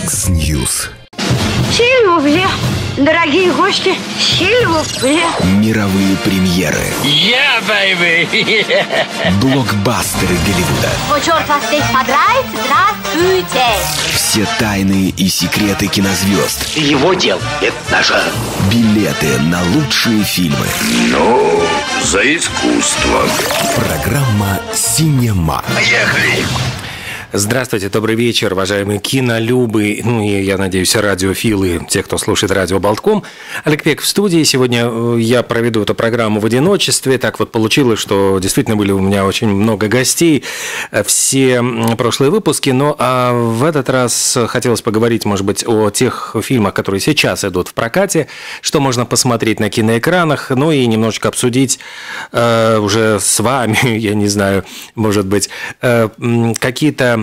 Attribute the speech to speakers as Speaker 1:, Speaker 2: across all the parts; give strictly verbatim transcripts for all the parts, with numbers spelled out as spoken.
Speaker 1: X-News.
Speaker 2: Сильвупле, дорогие гости, сильвупле.
Speaker 1: Мировые премьеры.
Speaker 3: Yeah, baby!
Speaker 1: Блокбастеры Голливуда.
Speaker 2: О, черт вас здесь подрает, здравствуйте.
Speaker 1: Все тайны и секреты кинозвезд.
Speaker 3: Его дел – это наше.
Speaker 1: Билеты на лучшие фильмы.
Speaker 3: Ну, за искусство.
Speaker 1: Программа «Синема».
Speaker 3: Поехали!
Speaker 4: Здравствуйте, добрый вечер, уважаемые кинолюбы, ну и, я надеюсь, радиофилы, те, кто слушает радио Болтком. Олег Пек в студии. Сегодня я проведу эту программу в одиночестве. Так вот получилось, что действительно были у меня очень много гостей, все прошлые выпуски. Но а в этот раз хотелось поговорить, может быть, о тех фильмах, которые сейчас идут в прокате, что можно посмотреть на киноэкранах, ну и немножечко обсудить э, уже с вами, я не знаю, может быть, э, какие-то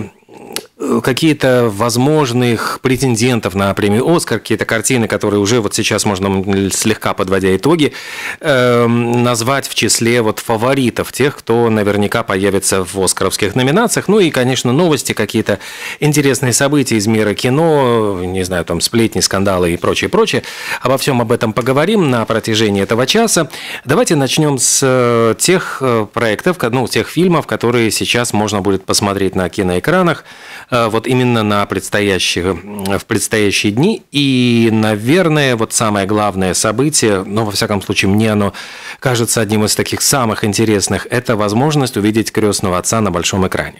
Speaker 4: какие-то возможных претендентов на премию «Оскар», какие-то картины, которые уже вот сейчас можно, слегка подводя итоги, э, назвать в числе вот фаворитов, тех, кто наверняка появится в оскаровских номинациях. Ну и, конечно, новости, какие-то интересные события из мира кино, не знаю, там сплетни, скандалы и прочее, прочее. Обо всем об этом поговорим на протяжении этого часа. Давайте начнем с тех проектов, ну, тех фильмов, которые сейчас можно будет посмотреть на киноэкранах, вот именно на предстоящие, в предстоящие дни. И, наверное, вот самое главное событие, но, во всяком случае, мне оно кажется одним из таких самых интересных, это возможность увидеть «Крестного отца» на большом экране.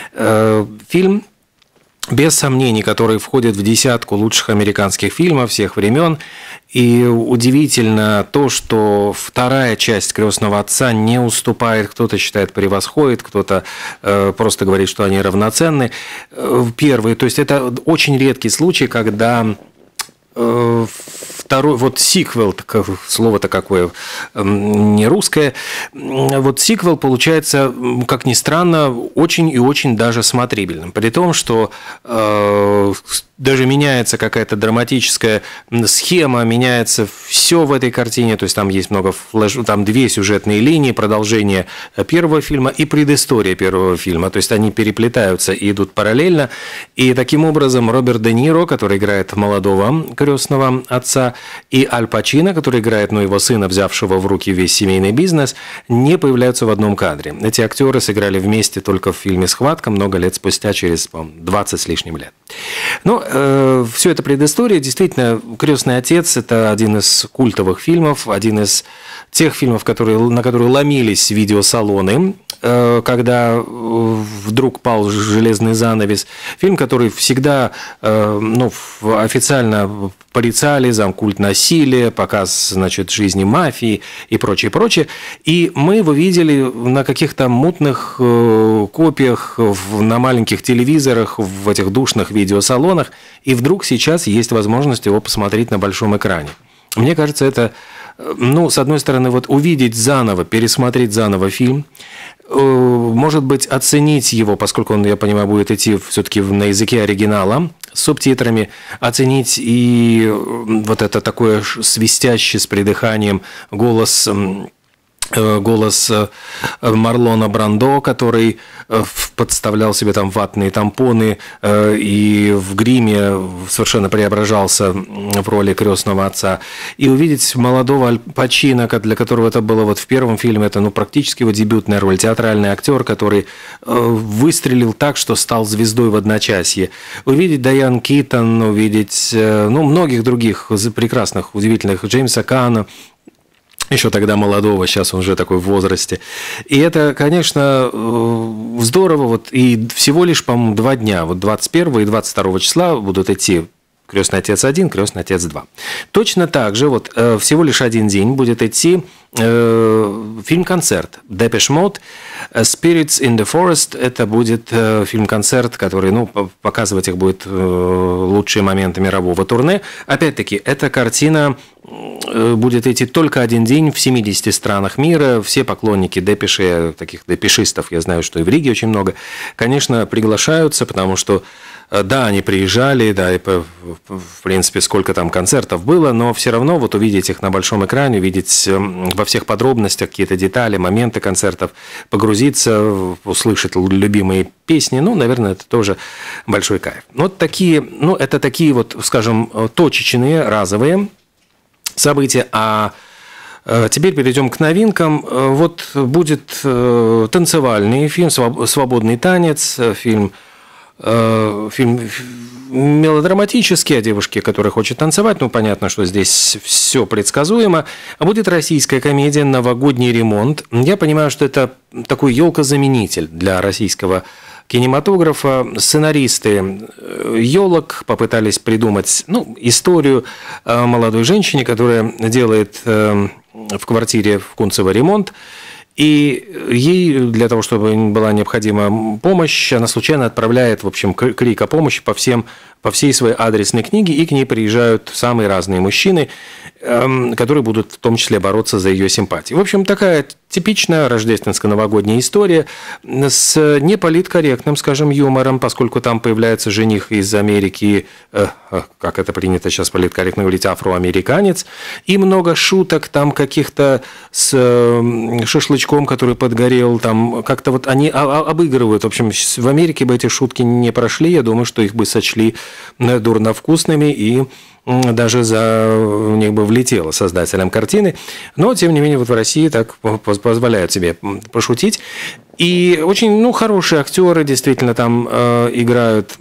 Speaker 4: Фильм, без сомнений, который входит в десятку лучших американских фильмов всех времен. И удивительно то, что вторая часть «Крестного отца» не уступает, кто-то считает превосходит, кто-то э, просто говорит, что они равноценны. Первый, то есть это очень редкий случай, когда э, второй, вот сиквел, слово-то какое, не русское, вот сиквел получается, как ни странно, очень и очень даже смотрибельным. При том, что э, даже меняется какая-то драматическая схема, меняется все в этой картине, то есть там есть много флеш, там две сюжетные линии, продолжение первого фильма и предыстория первого фильма, то есть они переплетаются и идут параллельно, и таким образом Роберт Де Ниро, который играет молодого крестного отца, и Аль Пачино, который играет, ну, его сына, взявшего в руки весь семейный бизнес, не появляются в одном кадре. Эти актеры сыграли вместе только в фильме «Схватка» много лет спустя, через, по-моему, двадцать с лишним лет. Но э, все это предыстория. Действительно, «Крестный отец» – это один из культовых фильмов, один из тех фильмов, которые, на которые ломились видеосалоны, э, когда вдруг пал железный занавес. Фильм, который всегда э, ну, официально порицали за культ насилия, показ, значит, жизни мафии и прочее, прочее. И мы его видели на каких-то мутных э, копиях, в, на маленьких телевизорах, в этих душных видеосалонах. И вдруг сейчас есть возможность его посмотреть на большом экране. Мне кажется, это, ну, с одной стороны, вот увидеть заново, пересмотреть заново фильм, может быть, оценить его, поскольку он, я понимаю, будет идти все-таки на языке оригинала, с субтитрами, оценить и вот это такое свистящее с придыханием голос... голос Марлона Брандо, который подставлял себе там ватные тампоны и в гриме совершенно преображался в роли крестного отца. И увидеть молодого Аль Пачино, для которого это было вот в первом фильме, это ну, практически его дебютная роль, театральный актер, который выстрелил так, что стал звездой в одночасье. Увидеть Дайан Китон, увидеть ну, многих других прекрасных, удивительных, Джеймса Каана, еще тогда молодого, сейчас он уже такой в возрасте. И это, конечно, здорово. Вот, и всего лишь, по-моему, два дня. Вот двадцать первого и двадцать второго числа будут идти «Крестный отец один», «Крестный отец два». Точно так же вот всего лишь один день будет идти фильм-концерт Depeche Mode «Spirits in the Forest». Это будет фильм-концерт, который, ну, показывать их будет лучшие моменты мирового турне. Опять-таки, эта картина будет идти только один день в семидесяти странах мира. Все поклонники депеши, таких депешистов, я знаю, что и в Риге очень много, конечно, приглашаются, потому что Да, они приезжали, да, и, в принципе, сколько там концертов было, но все равно вот увидеть их на большом экране, увидеть во всех подробностях какие-то детали, моменты концертов, погрузиться, услышать любимые песни, ну, наверное, это тоже большой кайф. Вот такие, ну, это такие вот, скажем, точечные, разовые события, а теперь перейдем к новинкам. Вот будет танцевальный фильм «Свободный танец», фильм Фильм мелодраматический о девушке, которая хочет танцевать. Ну, понятно, что здесь все предсказуемо. А будет российская комедия «Новогодний ремонт». Я понимаю, что это такой елкозаменитель для российского кинематографа. Сценаристы елок попытались придумать, ну, историю о молодой женщине, которая делает в квартире в Кунцево ремонт. И ей для того, чтобы была необходима помощь, она случайно отправляет, в общем, крик о помощи по всем, по всей своей адресной книге, и к ней приезжают самые разные мужчины, которые будут в том числе бороться за ее симпатии. В общем, такая типичная рождественско-новогодняя история с неполиткорректным, скажем, юмором, поскольку там появляется жених из Америки, как это принято сейчас политкорректно говорить, афроамериканец, и много шуток там каких-то с шашлычком, который подгорел, там как-то вот они обыгрывают. В общем, в Америке бы эти шутки не прошли, я думаю, что их бы сочли дурно вкусными, и даже за в них бы влетело создателям картины. Но, тем не менее, вот в России так позволяют себе пошутить. И очень, ну, хорошие актеры действительно там э, играют,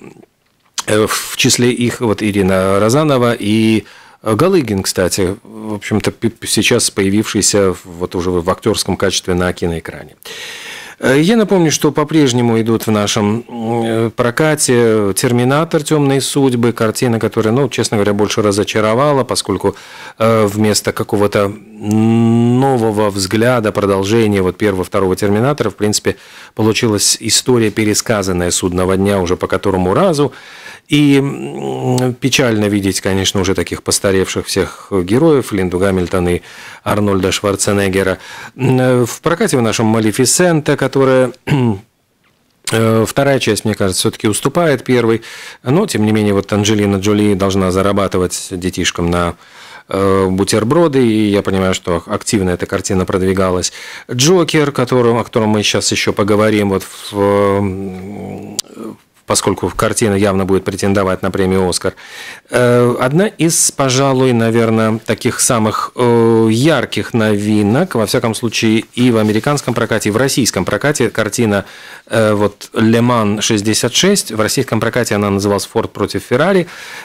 Speaker 4: в числе их вот Ирина Розанова и Галыгин, кстати, в общем-то, сейчас появившийся вот уже в актерском качестве на киноэкране. Я напомню, что по-прежнему идут в нашем прокате «Терминатор. Темные судьбы», картина, которая, ну, честно говоря, больше разочаровала, поскольку вместо какого-то нового взгляда, продолжения вот первого, второго «Терминатора», в принципе, получилась история, пересказанная «Судного дня» уже по которому разу. И печально видеть, конечно, уже таких постаревших всех героев, Линду Гамильтон и Арнольда Шварценеггера. В прокате в нашем «Малефисента», которая... Вторая часть, мне кажется, все-таки уступает первой, но, тем не менее, вот Анджелина Джоли должна зарабатывать детишкам на бутерброды, и я понимаю, что активно эта картина продвигалась. «Джокер», которым, о котором мы сейчас еще поговорим, вот в... поскольку картина явно будет претендовать на премию «Оскар». Одна из, пожалуй, наверное, таких самых ярких новинок, во всяком случае, и в американском прокате, и в российском прокате, картина вот «Ле Ман шестьдесят шесть», в российском прокате она называлась «Форд против Феррари»,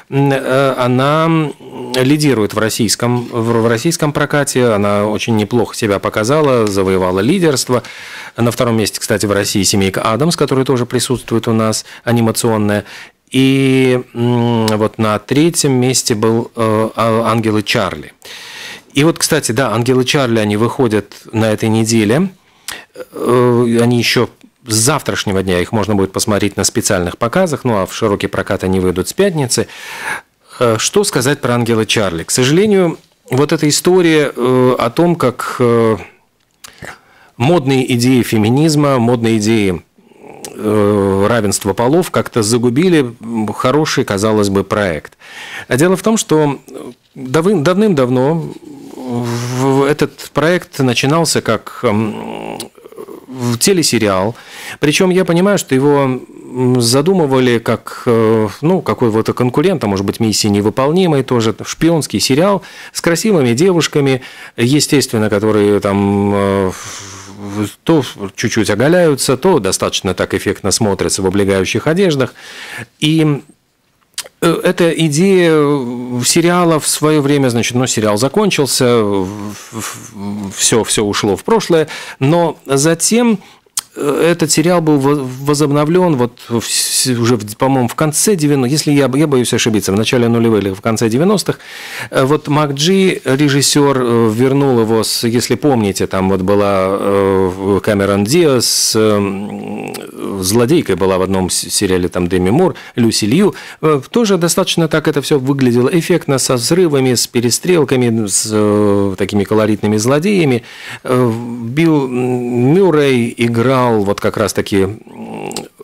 Speaker 4: она лидирует в российском, в российском прокате, она очень неплохо себя показала, завоевала лидерство. На втором месте, кстати, в России «Семейка Адамс», которая тоже присутствует у нас, анимационная. И вот на третьем месте был «Ангелы Чарли». И вот, кстати, да, «Ангелы Чарли», они выходят на этой неделе. Они еще с завтрашнего дня, их можно будет посмотреть на специальных показах, ну а в широкий прокат они выйдут с пятницы. Что сказать про «Ангелы Чарли»? К сожалению, вот эта история о том, как модные идеи феминизма, модные идеи равенства полов как-то загубили хороший, казалось бы, проект. А дело в том, что давным-давно этот проект начинался как телесериал. Причем я понимаю, что его задумывали как, ну, какой-то конкурент, а может быть, миссии невыполнимой, тоже шпионский сериал с красивыми девушками, естественно, которые там то чуть-чуть оголяются, то достаточно так эффектно смотрятся в облегающих одеждах. И эта идея сериала в свое время, значит, ну, сериал закончился, все, все ушло в прошлое, но затем этот сериал был возобновлен вот уже, по-моему, в конце девяностых, если я, я боюсь ошибиться, в начале нулевых или в конце девяностых. Вот МакДжи, режиссер, вернул его, с, если помните, там вот была Камерон Диас, злодейкой была в одном сериале, там Деми Мур, Люси Лью. Тоже достаточно так это все выглядело эффектно, со взрывами, с перестрелками, с такими колоритными злодеями. Билл Мюррей играл вот как раз-таки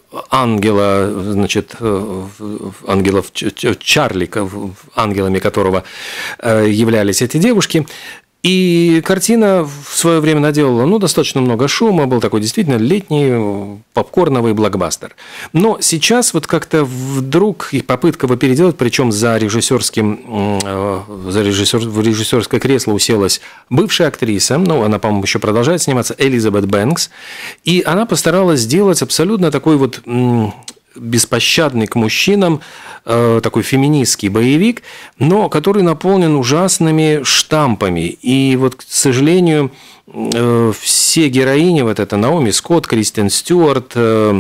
Speaker 4: ангела, значит, ангелов Чарли, ангелами которого являлись эти девушки. И картина в свое время наделала, ну, достаточно много шума, был такой действительно летний попкорновый блокбастер. Но сейчас вот как-то вдруг и попытка его переделать, причем за режиссерским, за режиссер, в режиссерское кресло уселась бывшая актриса, ну, она, по-моему, еще продолжает сниматься, Элизабет Бэнкс, и она постаралась сделать абсолютно такой вот беспощадный к мужчинам, такой феминистский боевик, но который наполнен ужасными штампами. И вот, к сожалению, все героини, вот это Наоми Скотт, Кристен Стюарт,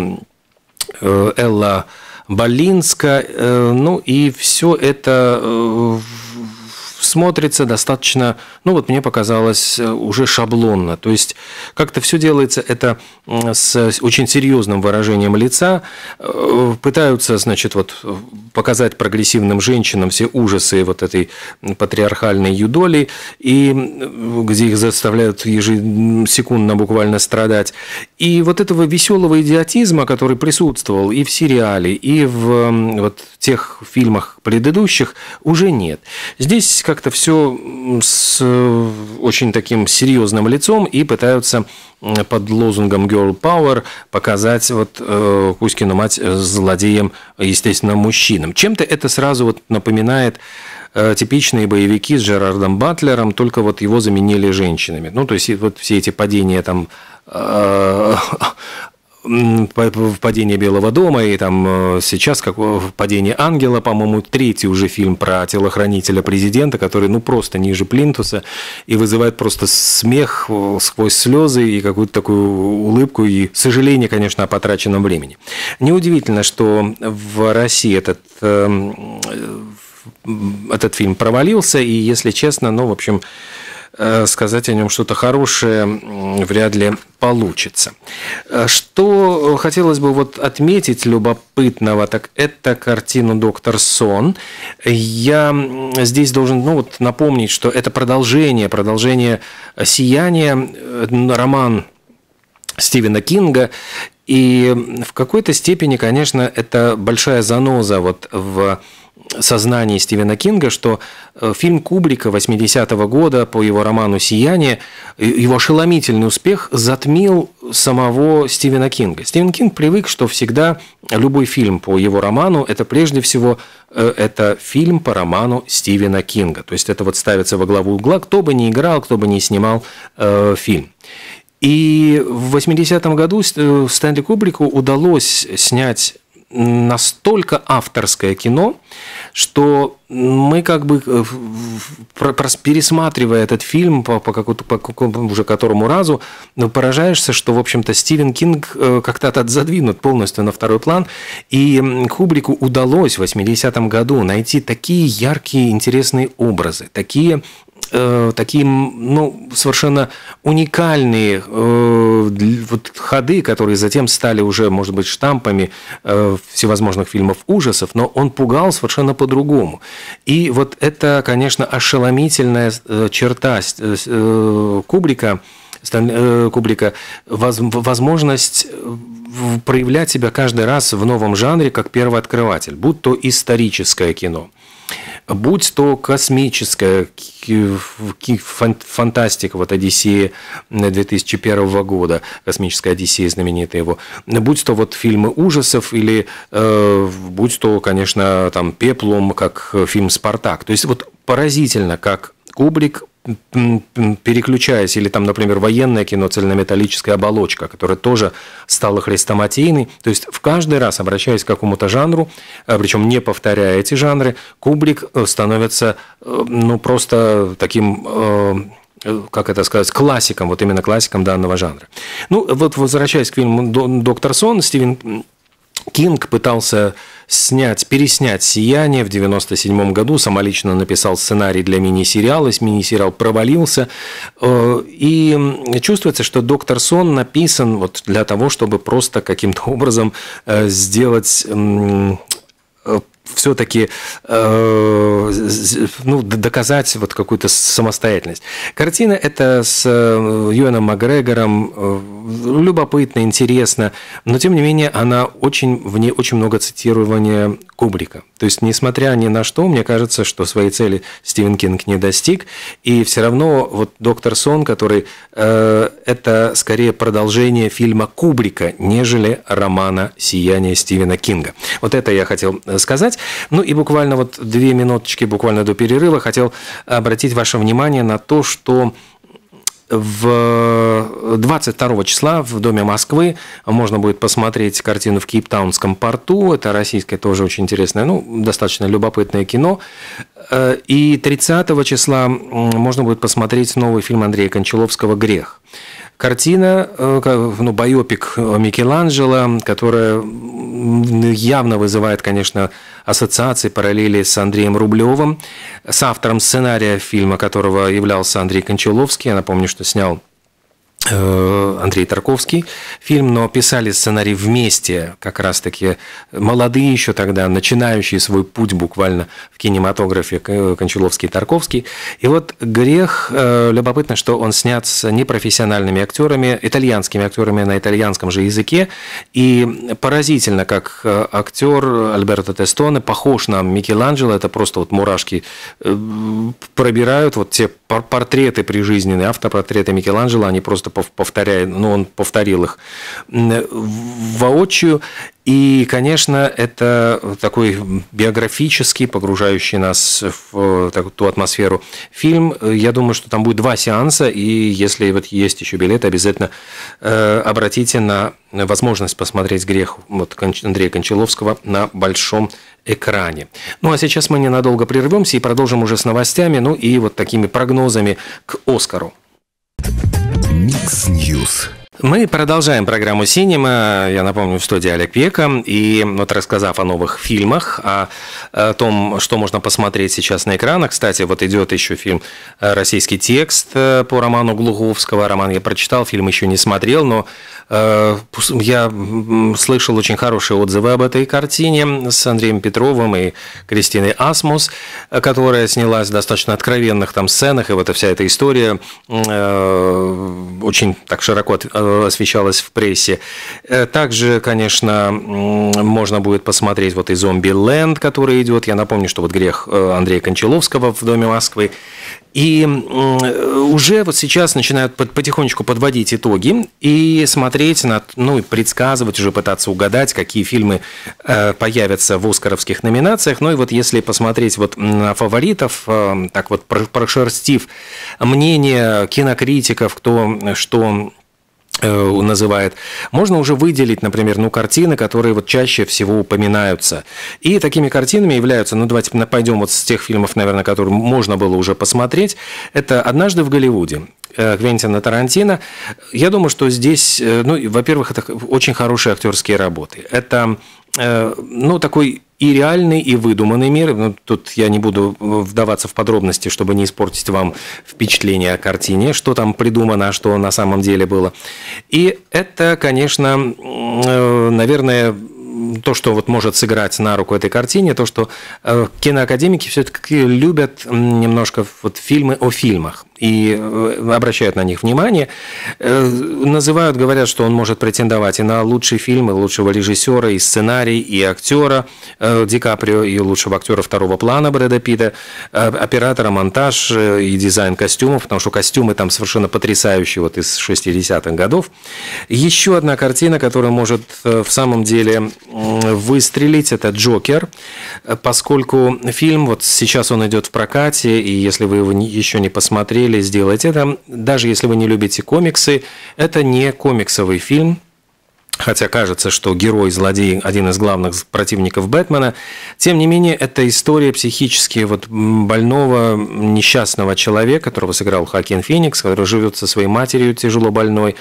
Speaker 4: Элла Болинска, ну и все это смотрится достаточно, ну вот мне показалось, уже шаблонно. То есть как-то все делается это с очень серьезным выражением лица. Пытаются, значит, вот показать прогрессивным женщинам все ужасы вот этой патриархальной юдоли, и где их заставляют ежесекундно буквально страдать. И вот этого веселого идиотизма, который присутствовал и в сериале, и в вот тех фильмах предыдущих, уже нет. Здесь как-то все с очень таким серьезным лицом и пытаются под лозунгом Girl Power показать вот э, Кузькину мать злодеем, естественно, мужчинам. Чем-то это сразу вот напоминает э, типичные боевики с Джерардом Батлером, только вот его заменили женщинами. Ну, то есть вот все эти падения там э, «Падение Белого дома», и там сейчас как «Падение ангела», по-моему, третий уже фильм про телохранителя президента, который, ну, просто ниже плинтуса и вызывает просто смех сквозь слезы и какую-то такую улыбку и сожаление, конечно, о потраченном времени. Неудивительно, что в России этот, этот фильм провалился, и, если честно, ну, в общем, сказать о нем что-то хорошее вряд ли получится. Что хотелось бы вот отметить любопытного, так это картину «Доктор Сон». Я здесь должен, ну, вот напомнить, что это продолжение, продолжение «Сияния», роман Стивена Кинга. И в какой-то степени, конечно, это большая заноза вот в сознании Стивена Кинга, что фильм Кубрика восьмидесятого года по его роману «Сияние», его ошеломительный успех затмил самого Стивена Кинга. Стивен Кинг привык, что всегда любой фильм по его роману – это прежде всего это фильм по роману Стивена Кинга. То есть это вот ставится во главу угла, кто бы ни играл, кто бы ни снимал э, фильм. И в восьмидесятом году Стэнли Кубрику удалось снять настолько авторское кино, что мы как бы, пересматривая этот фильм по, по, какому-то, по какому-то уже которому разу, поражаешься, что, в общем-то, Стивен Кинг как-то отодвинут полностью на второй план, и Кубрику удалось в восьмидесятом году найти такие яркие, интересные образы, такие такие, ну, совершенно уникальные э, вот, ходы, которые затем стали уже, может быть, штампами э, всевозможных фильмов ужасов, но он пугал совершенно по-другому. И вот это, конечно, ошеломительная э, черта э, Кубрика, э, Кубрика, воз, возможность проявлять себя каждый раз в новом жанре как первооткрыватель, будь то историческое кино, будь то космическая фантастика, вот «Одиссея» две тысячи первого года, «Космическая Одиссея», знаменитая его, будь то вот фильмы ужасов или э, будь то, конечно, там «Пеплум», как фильм «Спартак». То есть вот поразительно, как Кубрик, переключаясь, или там, например, военное кино «Цельнометаллическая оболочка», которая тоже стала хрестоматийной, то есть в каждый раз, обращаясь к какому-то жанру, причем не повторяя эти жанры, Кубрик становится, ну, просто таким, как это сказать, классиком, вот именно классиком данного жанра. Ну, вот возвращаясь к фильму «Доктор Сон», Стивен Кинг пытался снять, переснять «Сияние» в девяносто седьмом году, самолично написал сценарий для мини-сериала, мини-сериал провалился, и чувствуется, что «Доктор Сон» написан вот для того, чтобы просто каким-то образом сделать все-таки э, ну, доказать вот какую-то самостоятельность. Картина эта с Юэном Макгрегором э, любопытна, интересна, но тем не менее она очень, в ней очень много цитирования Кубрика. То есть, несмотря ни на что, мне кажется, что своей цели Стивен Кинг не достиг, и все равно вот «Доктор Сон», который э, это скорее продолжение фильма Кубрика, нежели романа «Сияние» Стивена Кинга. Вот это я хотел сказать. Ну и буквально вот две минуточки, буквально до перерыва, хотел обратить ваше внимание на то, что в двадцать второго числа в Доме Москвы можно будет посмотреть картину в Кейптаунском порту. Это российское тоже очень интересное, ну, достаточно любопытное кино. И тридцатого числа можно будет посмотреть новый фильм Андрея Кончаловского «Грех». Картина, ну, байопик Микеланджело, которая явно вызывает, конечно, ассоциации, параллели с Андреем Рублевым, с автором сценария фильма, которого являлся Андрей Кончаловский. Я напомню, что снял Андрей Тарковский фильм, но писали сценарий вместе, как раз-таки молодые еще тогда, начинающие свой путь буквально в кинематографе Кончаловский и Тарковский. И вот «Грех», любопытно, что он снят с непрофессиональными актерами, итальянскими актерами на итальянском же языке, и поразительно, как актер Альберто Тестоне похож на Микеланджело, это просто вот мурашки пробирают, вот те портреты прижизненные, автопортреты Микеланджело, они просто повторяют, ну, он повторил их воочию. И, конечно, это такой биографический, погружающий нас в ту атмосферу фильм. Я думаю, что там будет два сеанса, и если вот есть еще билеты, обязательно обратите на возможность посмотреть «Грех» вот Андрея Кончаловского на большом экране. Ну, а сейчас мы ненадолго прервемся и продолжим уже с новостями, ну и вот такими прогнозами к «Оскару».
Speaker 1: Микс Ньюс.
Speaker 4: Мы продолжаем программу «Синема». Я напомню, в студии Олег Пека. И вот рассказав о новых фильмах, о, о том, что можно посмотреть сейчас на экранах. Кстати, вот идет еще фильм «Российский текст» по роману Глуховского. Роман я прочитал, фильм еще не смотрел, но э, я слышал очень хорошие отзывы об этой картине с Андреем Петровым и Кристиной Асмус, которая снялась в достаточно откровенных там сценах. И вот вся эта история э, очень так широко освещалась в прессе. Также, конечно, можно будет посмотреть вот и «Зомби-ленд», который идет. Я напомню, что вот «Грех» Андрея Кончаловского в Доме Москвы. И уже вот сейчас начинают потихонечку подводить итоги и смотреть, на, ну и предсказывать, уже пытаться угадать, какие фильмы появятся в оскаровских номинациях. Ну и вот если посмотреть вот на фаворитов, так вот прошерстив мнение кинокритиков, кто что называет, можно уже выделить, например, ну, картины, которые вот чаще всего упоминаются. И такими картинами являются, ну, давайте пойдем вот с тех фильмов, наверное, которые можно было уже посмотреть. Это «Однажды в Голливуде» Квентина Тарантино. Я думаю, что здесь, ну, во-первых, это очень хорошие актерские работы. Это, ну, такой и реальный, и выдуманный мир. Ну, тут я не буду вдаваться в подробности, чтобы не испортить вам впечатление о картине, что там придумано, а что на самом деле было. И это, конечно, наверное, то, что вот может сыграть на руку этой картине, то, что киноакадемики все-таки любят немножко вот фильмы о фильмах и обращают на них внимание, называют, говорят, что он может претендовать и на лучший фильм, и лучшего режиссера, и сценарий, и актера Ди Каприо, и лучшего актера второго плана Брэда Питта, оператора, монтаж и дизайн костюмов, потому что костюмы там совершенно потрясающие вот из шестидесятых годов. Еще одна картина, которая может в самом деле выстрелить, это «Джокер», поскольку фильм, вот сейчас он идет в прокате, и если вы его еще не посмотрели, сделайте это. Даже если вы не любите комиксы, это не комиксовый фильм. Хотя кажется, что герой-злодей – один из главных противников Бэтмена. Тем не менее, это история психически вот больного, несчастного человека, которого сыграл Хоакин Феникс, который живет со своей матерью, тяжело больной.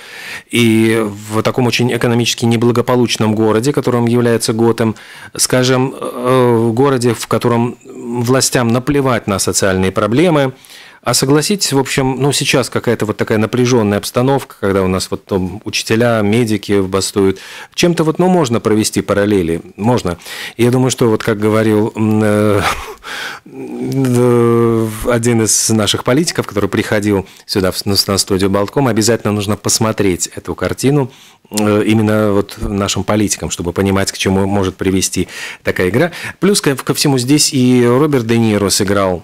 Speaker 4: И в таком очень экономически неблагополучном городе, которым является Готэм, скажем, в городе, в котором властям наплевать на социальные проблемы, А согласитесь, в общем, ну, сейчас какая-то вот такая напряженная обстановка, когда у нас вот там учителя, медики бастуют. Чем-то вот, ну, можно провести параллели, можно. И я думаю, что вот как говорил э, один из наших политиков, который приходил сюда на студию Болтком, обязательно нужно посмотреть эту картину э, именно вот нашим политикам, чтобы понимать, к чему может привести такая игра. Плюс ко, ко всему здесь и Роберт Де Ниро сыграл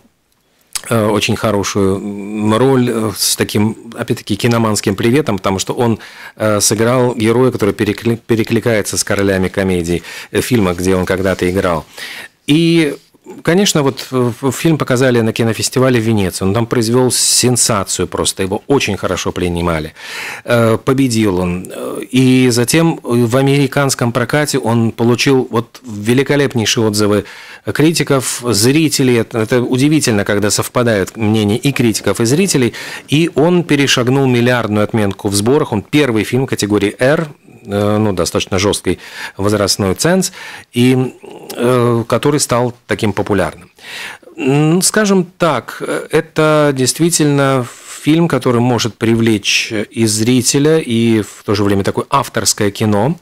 Speaker 4: очень хорошую роль с таким, опять-таки, киноманским приветом, потому что он сыграл героя, который перекликается с королями комедий, фильма, где он когда-то играл. И, конечно, вот фильм показали на кинофестивале в Венеции. Он там произвел сенсацию просто. Его очень хорошо принимали. Победил он. И затем в американском прокате он получил вот великолепнейшие отзывы критиков, зрителей. Это удивительно, когда совпадают мнения и критиков, и зрителей. И он перешагнул миллиардную отметку в сборах. Он первый фильм категории R, ну, достаточно жесткий возрастной ценз, и э, который стал таким популярным. Скажем так, это действительно фильм, который может привлечь и зрителя, и в то же время такое авторское кино.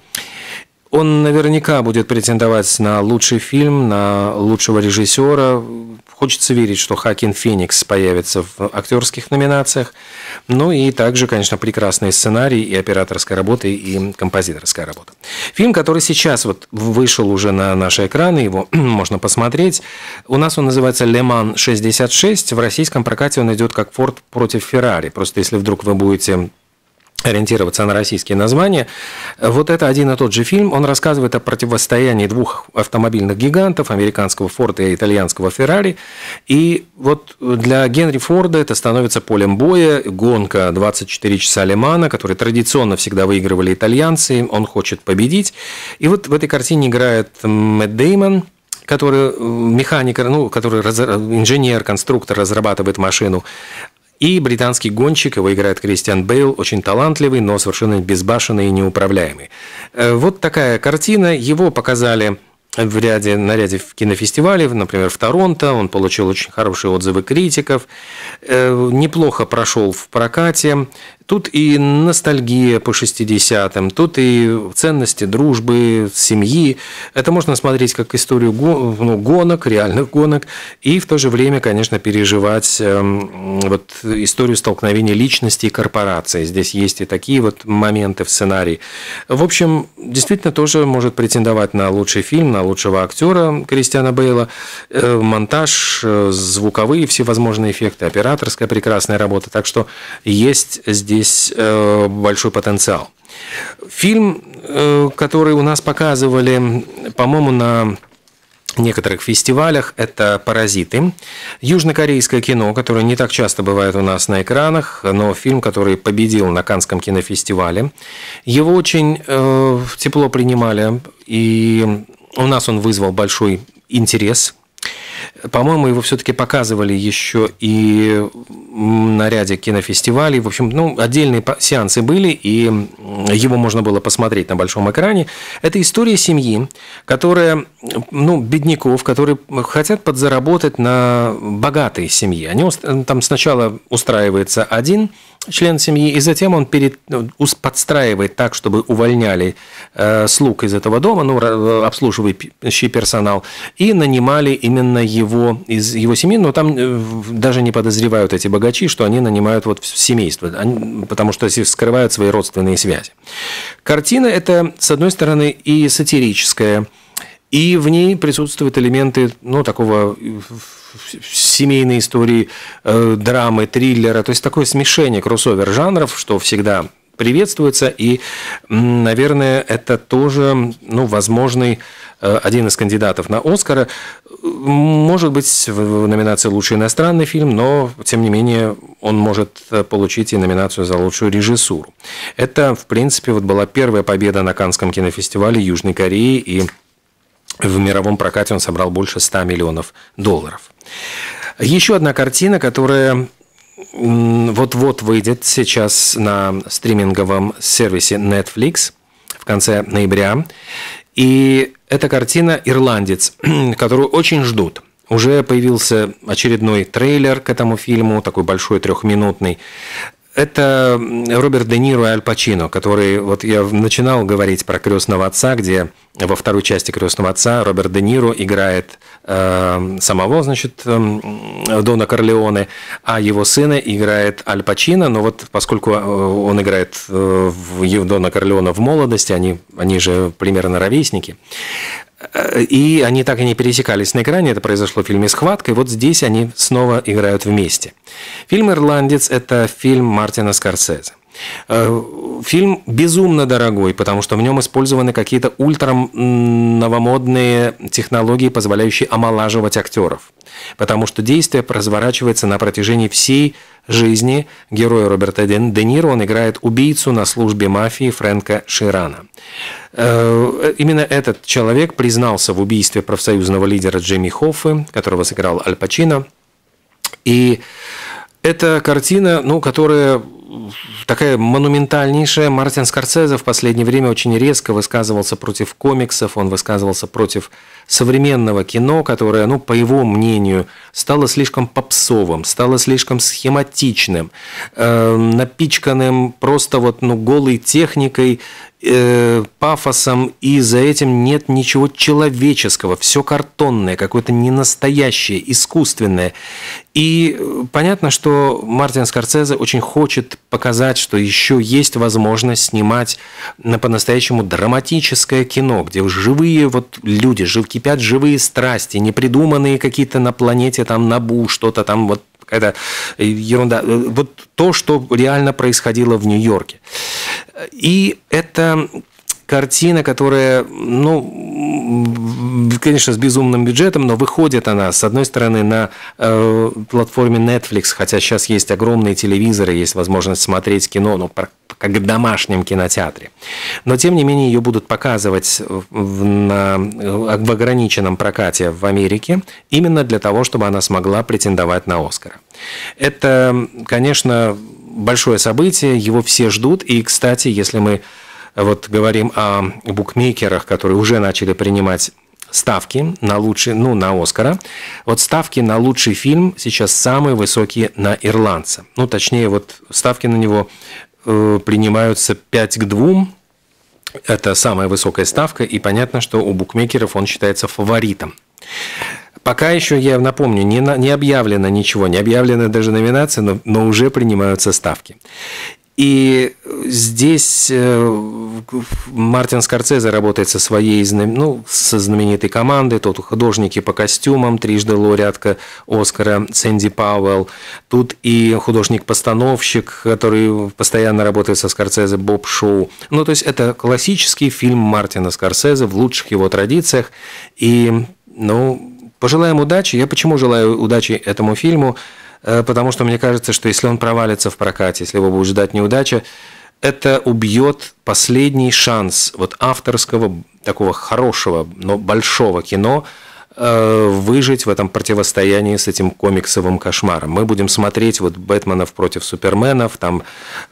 Speaker 4: Он наверняка будет претендовать на лучший фильм, на лучшего режиссера. Хочется верить, что Хоакин Феникс появится в актерских номинациях. Ну и также, конечно, прекрасный сценарий, и операторская работа, и композиторская работа. Фильм, который сейчас вот вышел уже на наши экраны, его можно посмотреть. У нас он называется «Ле Ман шестьдесят шесть». В российском прокате он идет как «Форд против Феррари». Просто если вдруг вы будете ориентироваться на российские названия. Вот это один и тот же фильм. Он рассказывает о противостоянии двух автомобильных гигантов, американского Форда и итальянского Феррари. И вот для Генри Форда это становится полем боя, гонка двадцать четыре часа Ле Мана, который традиционно всегда выигрывали итальянцы. Он хочет победить. И вот в этой картине играет Мэтт Дэймон, который механик, ну, который инженер, конструктор, разрабатывает машину. И британский гонщик, его играет Кристиан Бейл, очень талантливый, но совершенно безбашенный и неуправляемый. Вот такая картина. Его показали в ряде, на ряде кинофестивалей, например, в Торонто. Он получил очень хорошие отзывы критиков. Неплохо прошел в прокате. Тут и ностальгия по шестидесятым, тут и ценности дружбы, семьи. Это можно смотреть как историю ну, гонок, реальных гонок, и в то же время, конечно, переживать э, вот, историю столкновения личности и корпорации. Здесь есть и такие вот моменты в сценарии. В общем, действительно тоже может претендовать на лучший фильм, на лучшего актера Кристиана Бейла. Э, монтаж, э, звуковые всевозможные эффекты, операторская прекрасная работа. Так что есть здесь большой потенциал. Фильм, который у нас показывали, по-моему, на некоторых фестивалях, это «Паразиты». Южнокорейское кино, которое не так часто бывает у нас на экранах, но фильм, который победил на Каннском кинофестивале. Его очень э, тепло принимали, и у нас он вызвал большой интерес. По-моему, его все-таки показывали еще и на ряде кинофестивалей. В общем, ну, отдельные сеансы были, и его можно было посмотреть на большом экране. Это история семьи, которая, ну, бедняков, которые хотят подзаработать на богатой семье. Они там сначала устраивается один член семьи, и затем он перед, подстраивает так, чтобы увольняли э, слуг из этого дома, ну, обслуживающий персонал, и нанимали именно его из его семьи, но там э, даже не подозревают эти богачи, что они нанимают вот семейство, они, потому что скрывают свои родственные связи. Картина эта, с одной стороны, и сатирическая, и в ней присутствуют элементы, ну, такого семейной истории, э, драмы, триллера, то есть такое смешение, кроссовер жанров, что всегда приветствуется, и, наверное, это тоже, ну, возможный э, один из кандидатов на «Оскара». Может быть, в номинации «Лучший иностранный фильм», но, тем не менее, он может получить и номинацию за лучшую режиссуру. Это, в принципе, вот была первая победа на Каннском кинофестивале Южной Кореи, и в мировом прокате он собрал больше ста миллионов долларов. Еще одна картина, которая вот-вот выйдет сейчас на стриминговом сервисе Netflix в конце ноября. И эта картина «Ирландец», которую очень ждут. уже появился очередной трейлер к этому фильму, такой большой, трехминутный. Это Роберт Де Ниро и Аль Пачино, который, вот я начинал говорить про «Крестного отца», где во второй части «Крестного отца» Роберт Де Ниро играет э, самого, значит, э, Дона Корлеоне, а его сына играет Аль Пачино. Но вот поскольку он играет э, в Дона Корлеона в молодости, они, они же примерно ровесники, и они так и не пересекались на экране, это произошло в фильме «Схватка», и вот здесь они снова играют вместе. Фильм «Ирландец» – это фильм Мартина Скорсезе. Фильм безумно дорогой, потому что в нем использованы какие-то ультра-новомодные технологии, позволяющие омолаживать актеров. Потому что действие разворачивается на протяжении всей жизни героя Роберта Де Ниро. Он играет убийцу на службе мафии Фрэнка Ширана. Именно этот человек признался в убийстве профсоюзного лидера Джимми Хоффы, которого сыграл Аль Пачино. И это картина, ну, которая такая монументальнейшая. Мартин Скорсезе в последнее время очень резко высказывался против комиксов, он высказывался против современного кино, которое, ну, по его мнению, стало слишком попсовым, стало слишком схематичным, э, напичканным просто вот, ну, голой техникой, э, пафосом, и за этим нет ничего человеческого, все картонное, какое-то ненастоящее, искусственное. И понятно, что Мартин Скорсезе очень хочет показать, что еще есть возможность снимать на по-настоящему драматическое кино, где живые вот люди, жив, кипят живые страсти, не придуманные какие-то на планете там Набу, что-то там вот какая-то ерунда. Вот то, что реально происходило в Нью-Йорке. И это картина, которая, ну, конечно, с безумным бюджетом, но выходит она, с одной стороны, на э, платформе Netflix, хотя сейчас есть огромные телевизоры, есть возможность смотреть кино, ну, как в домашнем кинотеатре. Но, тем не менее, ее будут показывать в, на, в ограниченном прокате в Америке, именно для того, чтобы она смогла претендовать на Оскара. Это, конечно, большое событие, его все ждут. И, кстати, если мы вот говорим о букмекерах, которые уже начали принимать ставки на лучший, ну, на Оскара. Вот ставки на лучший фильм сейчас самые высокие на «Ирландца». Ну, точнее, вот ставки на него э, принимаются пять к двум. Это самая высокая ставка, и понятно, что у букмекеров он считается фаворитом. Пока еще, я напомню, не, на, не объявлено ничего, не объявлена даже номинация, но, но уже принимаются ставки. И здесь Мартин Скорсезе работает со своей, ну, со знаменитой командой. Тут художники по костюмам, трижды лауреатка Оскара Сэнди Пауэлл. Тут и художник-постановщик, который постоянно работает со Скорсезе, Боб Шоу. Ну, то есть это классический фильм Мартина Скорсезе в лучших его традициях. И, ну, пожелаем удачи. Я почему желаю удачи этому фильму? Потому что мне кажется, что если он провалится в прокате, если его будет ждать неудача, это убьет последний шанс вот авторского, такого хорошего, но большого кино выжить в этом противостоянии с этим комиксовым кошмаром. Мы будем смотреть вот Бэтменов против Суперменов, там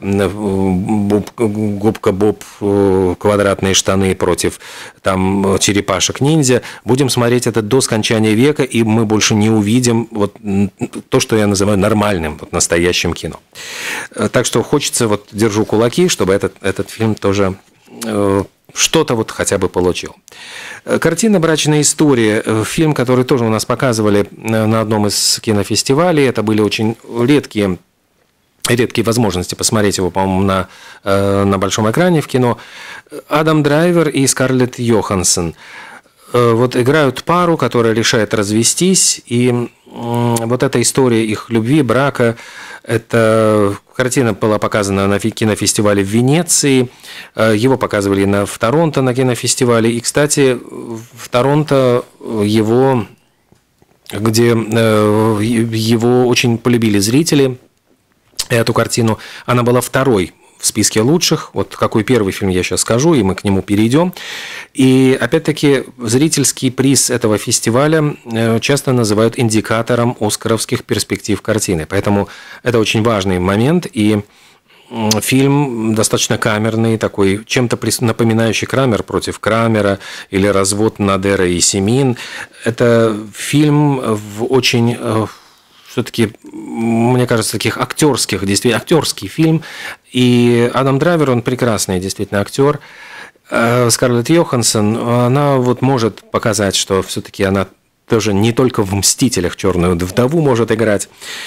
Speaker 4: Губка Боб, квадратные штаны против там черепашек-ниндзя. Будем смотреть это до скончания века, и мы больше не увидим вот то, что я называю нормальным, вот настоящим кино. Так что хочется, вот держу кулаки, чтобы этот, этот фильм тоже что-то вот хотя бы получил. Картина «Брачная история», фильм, который тоже у нас показывали на одном из кинофестивалей. Это были очень редкие, редкие возможности посмотреть его, по-моему, на, на большом экране в кино. Адам Драйвер и Скарлетт Йоханссон вот играют пару, которая решает развестись, и вот эта история их любви, брака, эта картина была показана на кинофестивале в Венеции, его показывали на, в Торонто на кинофестивале, и, кстати, в Торонто его, где его очень полюбили зрители, эту картину, она была второй в списке лучших. Вот какой первый фильм я сейчас скажу, и мы к нему перейдем. И опять-таки зрительский приз этого фестиваля часто называют индикатором оскаровских перспектив картины. Поэтому это очень важный момент. И фильм достаточно камерный, такой, чем-то напоминающий «Крамер против Крамера» или «Развод Надера и Семин». Это фильм в очень, все-таки, мне кажется, таких актерских, действительно, актерский фильм. И Адам Драйвер, он прекрасный действительно актер. Скарлетт Йоханссон, она вот может показать, что все-таки она тоже не только в «Мстителях» черную вдову может играть.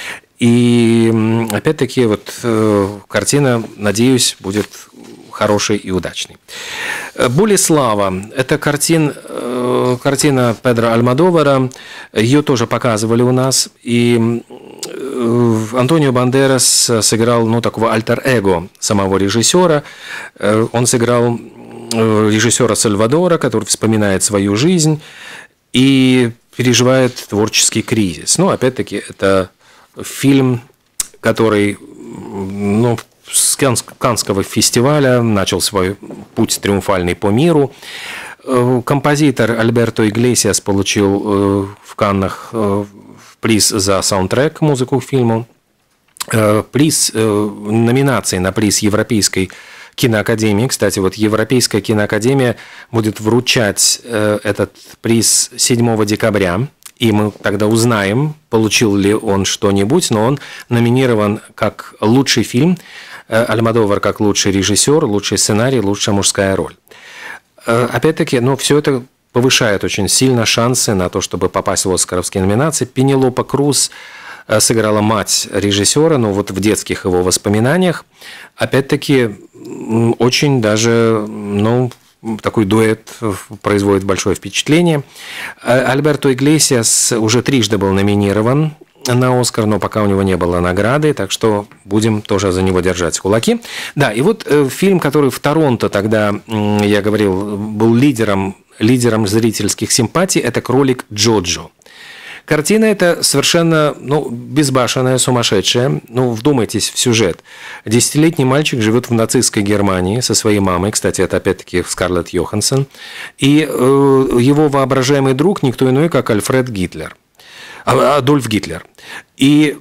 Speaker 4: И опять-таки вот картина, надеюсь, будет хорошей и удачной. «Болеслава» – это картин, картина Педро Альмодовара. Ее тоже показывали у нас. И Антонио Бандерас сыграл, ну, такого альтер-эго самого режиссера. Он сыграл режиссера Сальвадора, который вспоминает свою жизнь и переживает творческий кризис. Ну, опять-таки, это фильм, который, ну, с Каннского фестиваля начал свой путь триумфальный по миру. Композитор Альберто Иглесиас получил в Каннах приз за саундтрек, музыку к фильму. Приз, номинации на приз Европейской киноакадемии. Кстати, вот Европейская киноакадемия будет вручать этот приз седьмого декабря. И мы тогда узнаем, получил ли он что-нибудь, но он номинирован как лучший фильм, Альмодовар как лучший режиссер, лучший сценарий, лучшая мужская роль. Опять-таки, ну, все это повышает очень сильно шансы на то, чтобы попасть в оскаровские номинации. Пенелопа Круз сыграла мать режиссера, но вот в детских его воспоминаниях, опять-таки, очень даже, ну, такой дуэт производит большое впечатление. Альберто Иглесиас уже трижды был номинирован на «Оскар», но пока у него не было награды, так что будем тоже за него держать кулаки. Да, и вот фильм, который в Торонто тогда, я говорил, был лидером, лидером зрительских симпатий, это «Кролик Джоджо». Картина эта совершенно, ну, безбашенная, сумасшедшая. Ну, вдумайтесь в сюжет. Десятилетний мальчик живет в нацистской Германии со своей мамой. Кстати, это опять-таки Скарлетт Йоханссон. И э, его воображаемый друг никто иной, как Альфред Гитлер. Адольф Гитлер. И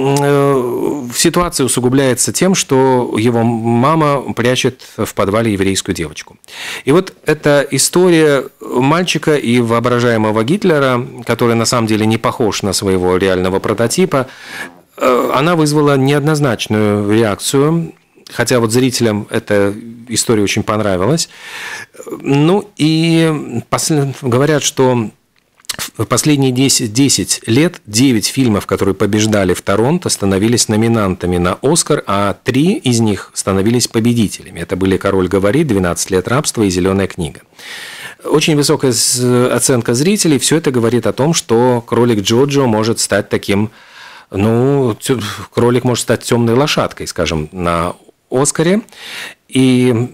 Speaker 4: э, ситуация усугубляется тем, что его мама прячет в подвале еврейскую девочку. И вот эта история мальчика и воображаемого Гитлера, который на самом деле не похож на своего реального прототипа, э, она вызвала неоднозначную реакцию. Хотя вот зрителям эта история очень понравилась. Ну и посл... говорят, что в последние десять, десять лет девять фильмов, которые побеждали в Торонто, становились номинантами на «Оскар», а три из них становились победителями. Это были «Король говорит», «двенадцать лет рабства» и «Зеленая книга». Очень высокая оценка зрителей. Все это говорит о том, что «Кролик Джоджо» может стать таким, ну, кролик может стать темной лошадкой, скажем, на «Оскаре». И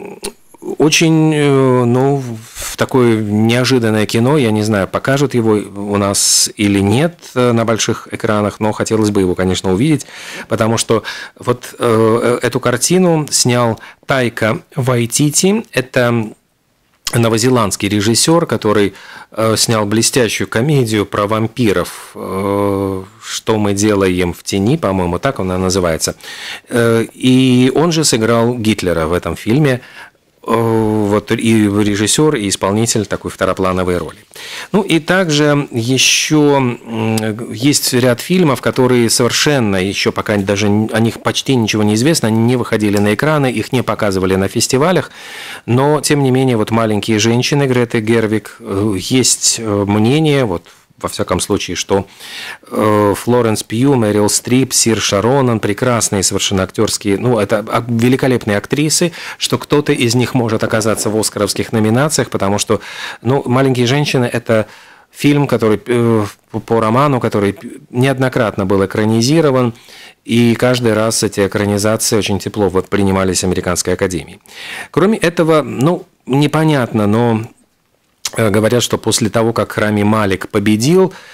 Speaker 4: очень, ну, такое неожиданное кино, я не знаю, покажут его у нас или нет на больших экранах, но хотелось бы его, конечно, увидеть, потому что вот э, эту картину снял Тайка Вайтити, это новозеландский режиссер, который э, снял блестящую комедию про вампиров, э, «Что мы делаем в тени», по-моему, так она называется, э, и он же сыграл Гитлера в этом фильме. Вот и режиссер, и исполнитель такой второплановой роли. Ну и также еще есть ряд фильмов, которые совершенно еще пока даже о них почти ничего не известно, они не выходили на экраны, их не показывали на фестивалях, но тем не менее вот «Маленькие женщины» Греты Гервиг, есть мнение, вот во всяком случае, что Флоренс Пью, Мэрил Стрип, Сирша Ронан, прекрасные совершенно актерские, ну, это великолепные актрисы, что кто-то из них может оказаться в оскаровских номинациях, потому что, ну, «Маленькие женщины» – это фильм, который по роману, который неоднократно был экранизирован, и каждый раз эти экранизации очень тепло вот принимались Американской академией. Кроме этого, ну, непонятно, но говорят, что после того, как Рами Малик победил,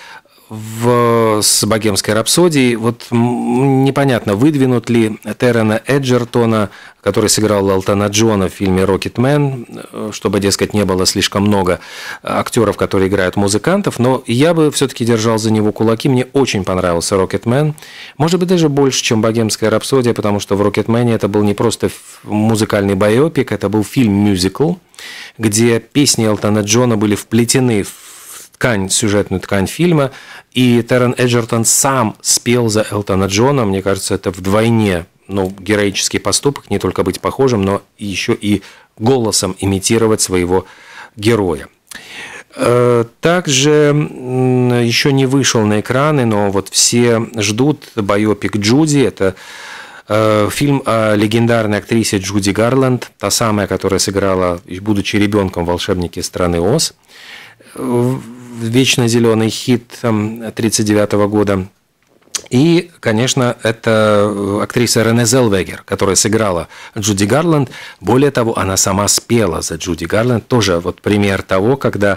Speaker 4: в, с «Богемской рапсодией». Вот непонятно, выдвинут ли Террена Эджертона, который сыграл Элтона Джона в фильме «Рокетмен», чтобы, дескать, не было слишком много актеров, которые играют музыкантов, но я бы все-таки держал за него кулаки. Мне очень понравился «Рокетмен». Может быть, даже больше, чем «Богемская рапсодия», потому что в «Рокетмене» это был не просто музыкальный байопик, это был фильм-мюзикл, где песни Элтона Джона были вплетены в ткань, сюжетную ткань фильма, и Террен Эджертон сам спел за Элтона Джона. Мне кажется, это вдвойне ну, героический поступок, не только быть похожим, но еще и голосом имитировать своего героя. Также еще не вышел на экраны, но вот все ждут байопик Джуди. Это фильм о легендарной актрисе Джуди Гарланд, та самая, которая сыграла, будучи ребенком, в «Волшебнике страны Оз». Вечно зеленый хит тысяча девятьсот тридцать девятого года. И, конечно, это актриса Рене Зелвегер, которая сыграла Джуди Гарланд. Более того, она сама спела за Джуди Гарланд. Тоже вот пример того, когда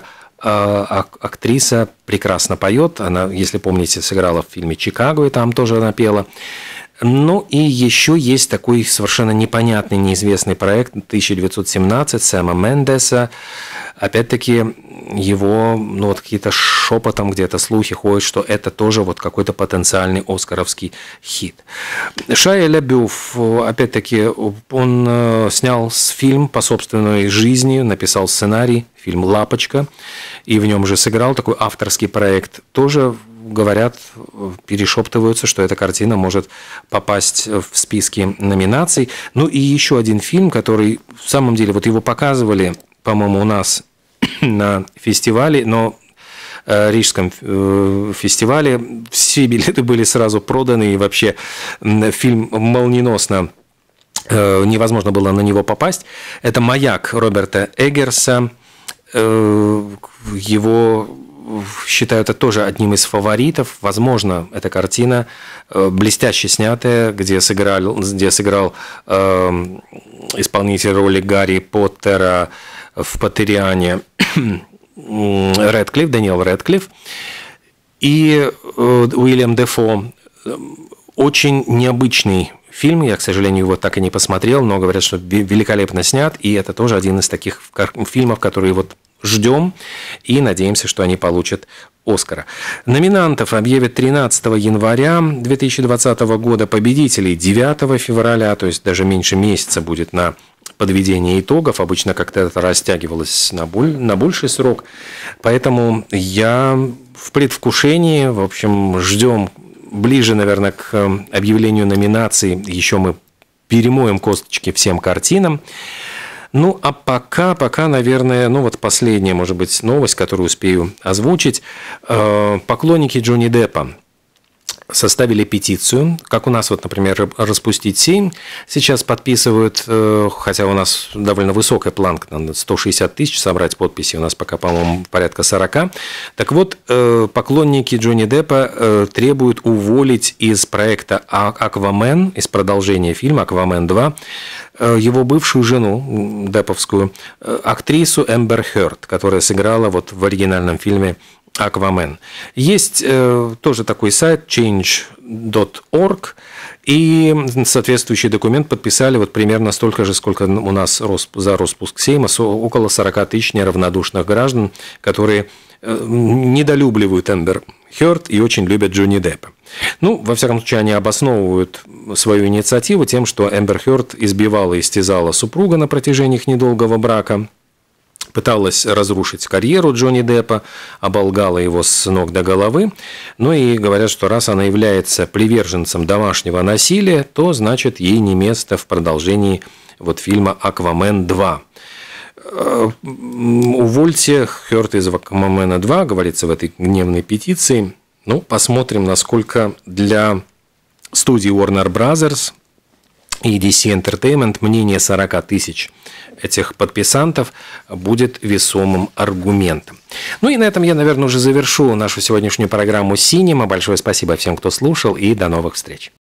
Speaker 4: актриса прекрасно поет. Она, если помните, сыграла в фильме «Чикаго», и там тоже она пела. Ну и еще есть такой совершенно непонятный, неизвестный проект тысяча девятьсот семнадцать Сэма Мендеса. Опять-таки его, ну вот какие-то шепотом где-то слухи ходят, что это тоже вот какой-то потенциальный оскаровский хит. Шайя Лабёв, опять-таки, он снял фильм по собственной жизни, написал сценарий, фильм «Лапочка», и в нем же сыграл такой авторский проект. Тоже говорят, перешептываются, что эта картина может попасть в списки номинаций. Ну и еще один фильм, который, в самом деле, вот его показывали, по-моему, у нас на фестивале, но Рижском фестивале все билеты были сразу проданы, и вообще фильм молниеносно невозможно было на него попасть. Это «Маяк» Роберта Эггерса. Его считаю это тоже одним из фаворитов. Возможно, эта картина блестяще снятая, где сыграл, где сыграл э, исполнитель роли Гарри Поттера в «Поттериане» Рэдклифф, Дэниел Рэдклифф, и э, Уильям Дефо. Очень необычный фильм, я, к сожалению, его так и не посмотрел, но говорят, что великолепно снят, и это тоже один из таких фильмов, которые вот ждем и надеемся, что они получат Оскара. Номинантов объявят тринадцатого января две тысячи двадцатого года, победителей девятого февраля, то есть даже меньше месяца будет на подведение итогов. Обычно как-то это растягивалось на, боль, на больший срок. Поэтому я в предвкушении, в общем, ждем ближе, наверное, к объявлению номинаций. Еще мы перемоем косточки всем картинам. Ну, а пока, пока, наверное, ну вот последняя, может быть, новость, которую успею озвучить. Поклонники Джонни Деппа составили петицию, как у нас, вот, например, «Распустить семь» сейчас подписывают, хотя у нас довольно высокая планка, надо сто шестьдесят тысяч собрать подписи, у нас пока, по-моему, порядка сорок. Так вот, поклонники Джонни Деппа требуют уволить из проекта «Аквамен», из продолжения фильма «Аквамен два», его бывшую жену, депповскую, актрису Эмбер Хёрд, которая сыграла вот в оригинальном фильме «Аквамен». Есть э, тоже такой сайт чейндж точка орг, и соответствующий документ подписали вот примерно столько же, сколько у нас за распуск Сейма, около сорок тысяч неравнодушных граждан, которые э, недолюбливают Эмбер Хёрд и очень любят Джонни Деппа. Ну, во всяком случае, они обосновывают свою инициативу тем, что Эмбер Хёрд избивала и истязала супруга на протяжении их недолгого брака, пыталась разрушить карьеру Джонни Деппа, оболгала его с ног до головы. Ну и говорят, что раз она является приверженцем домашнего насилия, то значит ей не место в продолжении вот фильма «Аквамен два». Увольте Хёрд из «Аквамена два», говорится в этой гневной петиции. Ну, посмотрим, насколько для студии Warner Brothers и ди си Entertainment мнение сорок тысяч этих подписантов будет весомым аргументом. Ну и на этом я, наверное, уже завершу нашу сегодняшнюю программу «Синема». Большое спасибо всем, кто слушал, и до новых встреч.